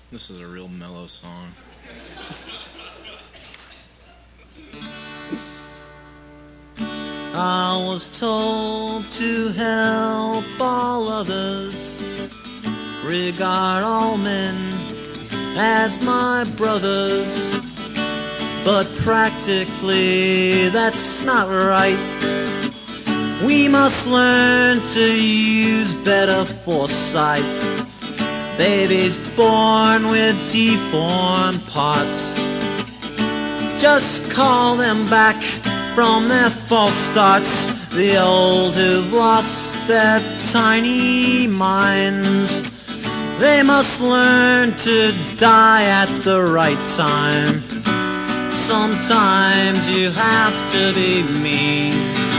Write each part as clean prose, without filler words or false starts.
This is a real mellow song. I was told to help all others, regard all men as my brothers, but practically that's not right. We must learn to use better foresight. Babies born with deformed parts, just call them back from their false starts. The old who've lost their tiny minds, they must learn to die at the right time. Sometimes you have to be mean,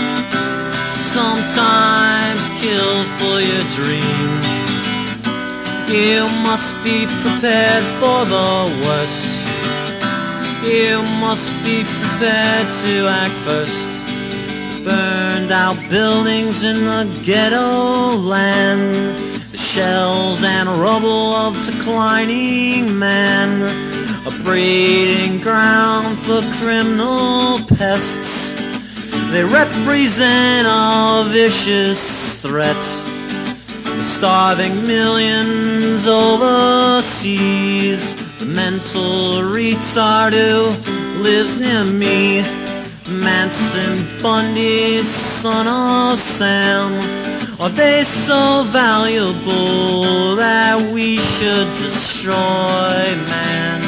sometimes kill for your dream. You must be prepared for the worst. You must be prepared to act first. Burned out buildings in the ghetto land, the shells and rubble of declining man, a breeding ground for criminal pests. They represent a vicious threat, starving millions overseas. The mental retard who lives near me, Manson, Bundy, son of Sam, are they so valuable that we should destroy man?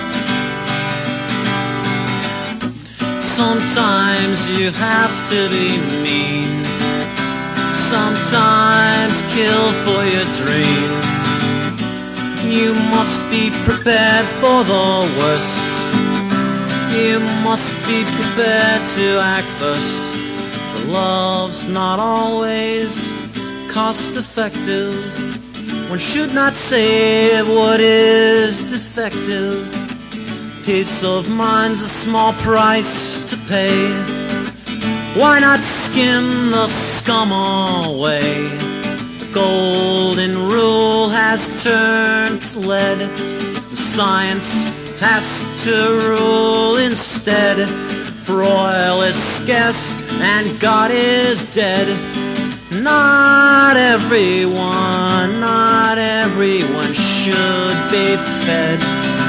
Sometimes you have to be mean, sometimes kill for your dream. You must be prepared for the worst. You must be prepared to act first. For love's not always cost effective. One should not save what is defective. Peace of mind's a small price to pay. Why not skim the scum away? The golden rule has turned to lead. Science has to rule instead. For oil is scarce and God is dead. Not everyone should be fed.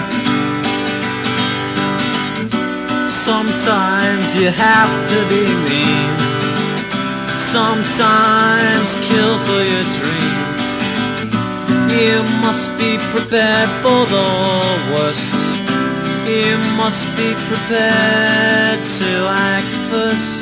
Sometimes you have to be mean, sometimes kill for your dream. You must be prepared for the worst. You must be prepared to act first.